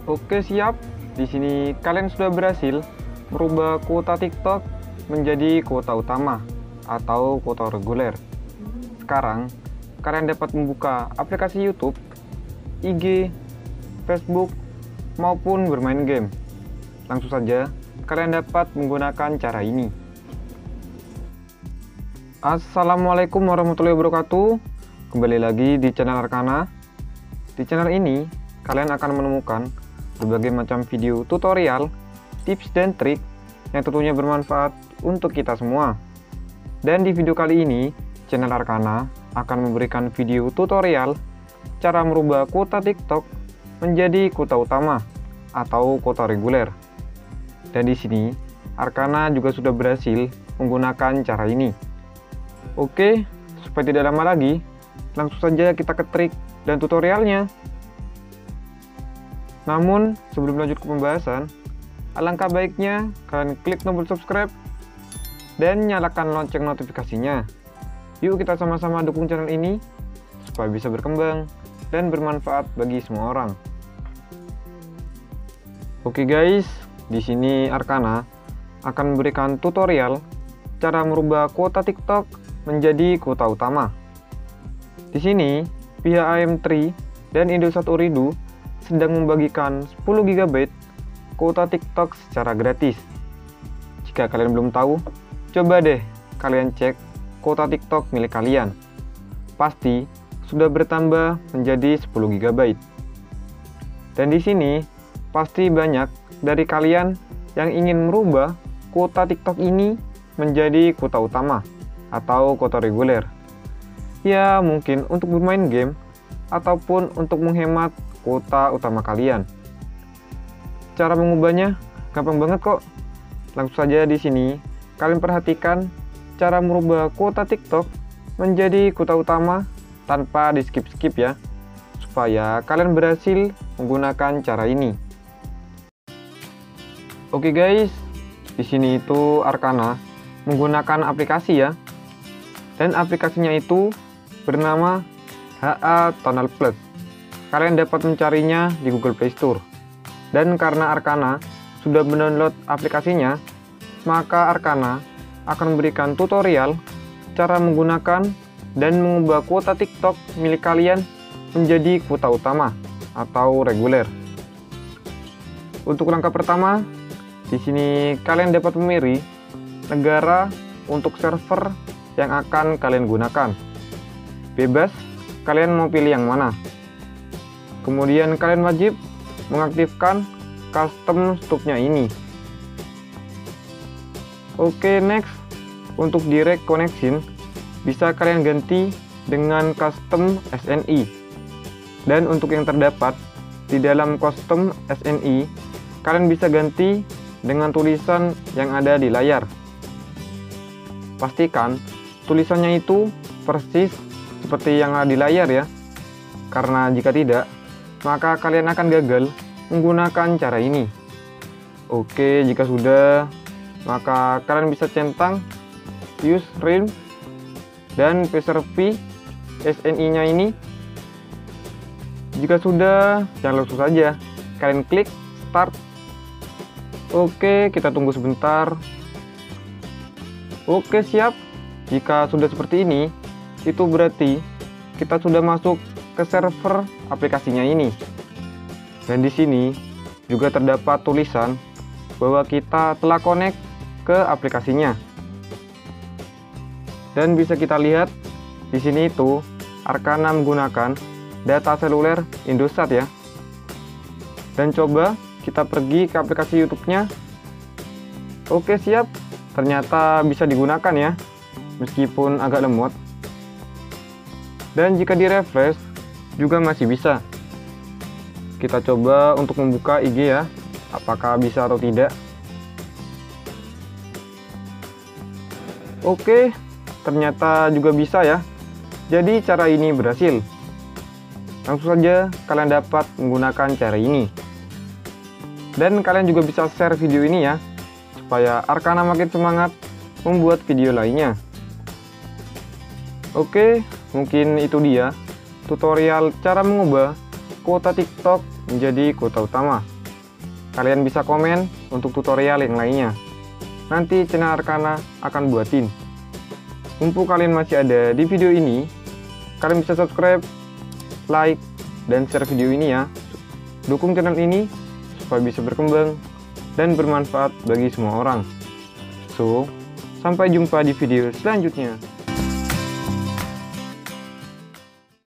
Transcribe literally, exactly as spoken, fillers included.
Oke, siap. Di sini kalian sudah berhasil merubah kuota TikTok menjadi kuota utama atau kuota reguler. Sekarang kalian dapat membuka aplikasi YouTube, I G, Facebook, maupun bermain game. Langsung saja kalian dapat menggunakan cara ini. Assalamualaikum warahmatullahi wabarakatuh. Kembali lagi di channel Arkana. Di channel ini kalian akan menemukan berbagai macam video tutorial, tips dan trik yang tentunya bermanfaat untuk kita semua. Dan di video kali ini, channel Arkana akan memberikan video tutorial cara merubah kuota TikTok menjadi kuota utama atau kuota reguler. Dan di sini Arkana juga sudah berhasil menggunakan cara ini. Oke, supaya tidak lama lagi, langsung saja kita ke trik dan tutorialnya. Namun, sebelum lanjut ke pembahasan, alangkah baiknya kalian klik tombol subscribe dan nyalakan lonceng notifikasinya. Yuk kita sama-sama dukung channel ini supaya bisa berkembang dan bermanfaat bagi semua orang. Oke guys, di sini Arkana akan memberikan tutorial cara merubah kuota TikTok menjadi kuota utama. Di sini, pihak A M tiga dan Indosat Ooredoo sedang membagikan sepuluh giga byte kuota TikTok secara gratis. Jika kalian belum tahu, coba deh kalian cek kuota TikTok milik kalian. Pasti sudah bertambah menjadi sepuluh giga byte. Dan di sini pasti banyak dari kalian yang ingin merubah kuota TikTok ini menjadi kuota utama atau kuota reguler. Ya, mungkin untuk bermain game ataupun untuk menghemat kuota utama kalian. Cara mengubahnya gampang banget kok. Langsung saja di sini kalian perhatikan cara merubah kuota TikTok menjadi kuota utama tanpa di skip-skip ya, supaya kalian berhasil menggunakan cara ini. Oke guys, di sini itu Arkana menggunakan aplikasi ya. Dan aplikasinya itu bernama H A Tonal Plus. Kalian dapat mencarinya di Google Play Store. Dan karena Arkana sudah mendownload aplikasinya, maka Arkana akan memberikan tutorial cara menggunakan dan mengubah kuota TikTok milik kalian menjadi kuota utama atau reguler. Untuk langkah pertama, di sini kalian dapat memilih negara untuk server yang akan kalian gunakan. Bebas, kalian mau pilih yang mana. Kemudian kalian wajib mengaktifkan custom stubnya ini. Oke, next. Untuk direct connection, bisa kalian ganti dengan custom S N I. Dan untuk yang terdapat di dalam custom S N I, kalian bisa ganti dengan tulisan yang ada di layar. Pastikan tulisannya itu persis seperti yang ada di layar ya. Karena jika tidak, maka kalian akan gagal menggunakan cara ini. Oke, jika sudah, maka kalian bisa centang use realm dan preserve S N I-nya ini. Jika sudah, jangan langsung saja kalian klik start. Oke, kita tunggu sebentar. Oke, siap. Jika sudah seperti ini, itu berarti kita sudah masuk ke server aplikasinya ini. Dan di sini juga terdapat tulisan bahwa kita telah connect ke aplikasinya. Dan bisa kita lihat di sini itu Arkana menggunakan data seluler Indosat ya. Dan coba kita pergi ke aplikasi YouTube-nya. Oke, siap. Ternyata bisa digunakan ya, meskipun agak lemot. Dan jika di refresh juga masih bisa. Kita coba untuk membuka I G ya, apakah bisa atau tidak. Oke, ternyata juga bisa ya. Jadi cara ini berhasil. Langsung saja kalian dapat menggunakan cara ini. Dan kalian juga bisa share video ini ya, supaya Arkana makin semangat membuat video lainnya. Oke, mungkin itu dia tutorial cara mengubah kuota TikTok menjadi kuota utama kalian bisa komen untuk tutorial yang lainnya. Nanti channel Arkana akan buatin. Mumpung kalian masih ada di video ini, kalian bisa subscribe, like, dan share video ini ya. Dukung channel ini supaya bisa berkembang dan bermanfaat bagi semua orang. So, sampai jumpa di video selanjutnya.